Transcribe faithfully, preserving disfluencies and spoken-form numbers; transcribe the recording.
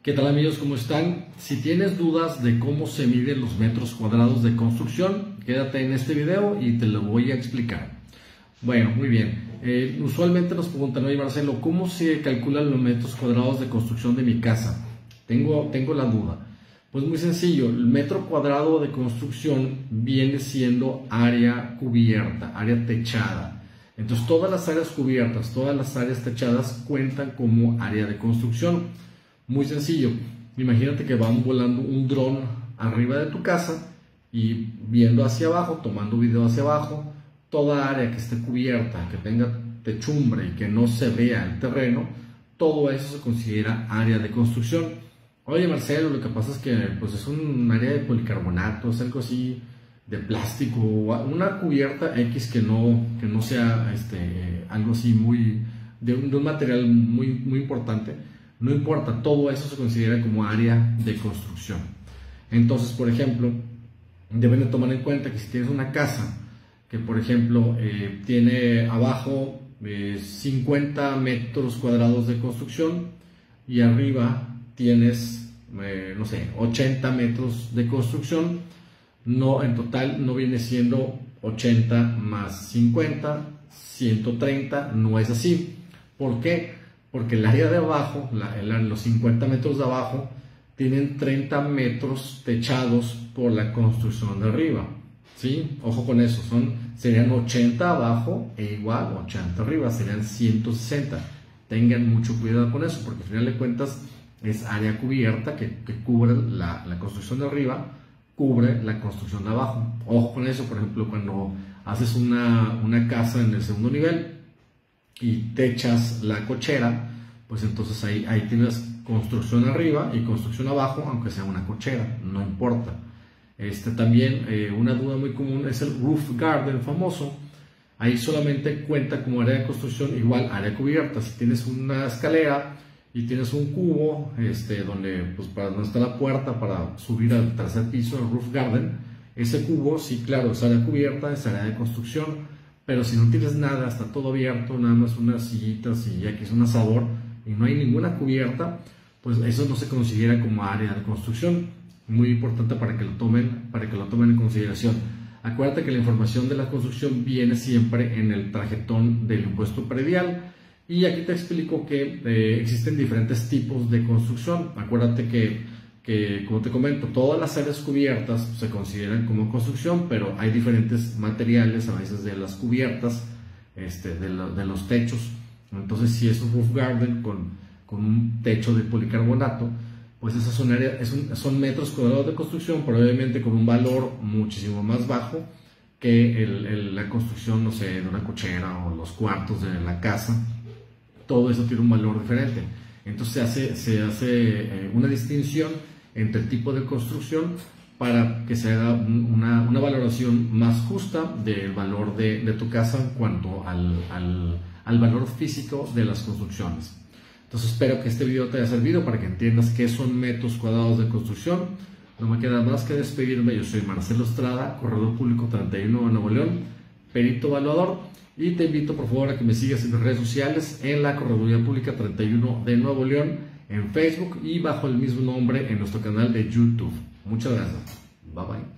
¿Qué tal amigos? ¿Cómo están? Si tienes dudas de cómo se miden los metros cuadrados de construcción, quédate en este video y te lo voy a explicar. Bueno, muy bien. Eh, usualmente nos preguntan, oye Marcelo, ¿cómo se calculan los metros cuadrados de construcción de mi casa? Tengo, tengo la duda. Pues muy sencillo, el metro cuadrado de construcción viene siendo área cubierta, área techada. Entonces todas las áreas cubiertas, todas las áreas techadas cuentan como área de construcción. Muy sencillo, imagínate que van volando un dron arriba de tu casa y viendo hacia abajo, tomando video hacia abajo, toda área que esté cubierta, que tenga techumbre y que no se vea el terreno, todo eso se considera área de construcción. Oye Marcelo, lo que pasa es que pues es un área de policarbonato, es algo así de plástico, una cubierta X que no, que no sea este, algo así muy, de un, de un material muy, muy importante. No importa, todo eso se considera como área de construcción. Entonces, por ejemplo, deben de tomar en cuenta que si tienes una casa que, por ejemplo, eh, tiene abajo eh, cincuenta metros cuadrados de construcción y arriba tienes, eh, no sé, ochenta metros de construcción, no, en total no viene siendo ochenta más cincuenta, ciento treinta, no es así. ¿Por qué? Porque el área de abajo, la, el, los cincuenta metros de abajo, tienen treinta metros techados por la construcción de arriba. ¿Sí? Ojo con eso, son, serían ochenta abajo e igual ochenta arriba, serían ciento sesenta. Tengan mucho cuidado con eso, porque al final de cuentas es área cubierta que, que cubre la, la construcción de arriba, cubre la construcción de abajo. Ojo con eso, por ejemplo, cuando haces una, una casa en el segundo nivel y techas la cochera, pues entonces ahí, ahí tienes construcción arriba y construcción abajo, aunque sea una cochera, no importa. Este, también eh, una duda muy común es el roof garden famoso. Ahí solamente cuenta como área de construcción, igual área cubierta. Si tienes una escalera y tienes un cubo este, donde, pues, para donde está la puerta para subir al tercer piso, el roof garden, ese cubo sí, claro, es área cubierta, es área de construcción. Pero si no tienes nada, está todo abierto, nada más unas sillitas y aquí es un asador y no hay ninguna cubierta, pues eso no se considera como área de construcción. Muy importante para que lo tomen, para que lo tomen en consideración. Acuérdate que la información de la construcción viene siempre en el tarjetón del impuesto predial. Y aquí te explico que eh, existen diferentes tipos de construcción. Acuérdate que que, como te comento, todas las áreas cubiertas se consideran como construcción, pero hay diferentes materiales a veces de las cubiertas, este, de, lo, de los techos. Entonces, si es un roof garden con, con un techo de policarbonato, pues esas son, área, es un, son metros cuadrados de construcción, pero obviamente con un valor muchísimo más bajo que el, el, la construcción, no sé, de una cochera o los cuartos de la casa. Todo eso tiene un valor diferente. Entonces se hace, se hace eh, una distinción entre el tipo de construcción para que se haga una, una valoración más justa del valor de, de tu casa en cuanto al, al, al valor físico de las construcciones. Entonces espero que este video te haya servido para que entiendas qué son metros cuadrados de construcción. No me queda más que despedirme. Yo soy Marcelo Estrada, corredor público treinta y uno de Nuevo León, perito evaluador, y te invito por favor a que me sigas en mis redes sociales en la Correduría Pública treinta y uno de Nuevo León, en Facebook y bajo el mismo nombre en nuestro canal de YouTube. Muchas gracias. Bye bye.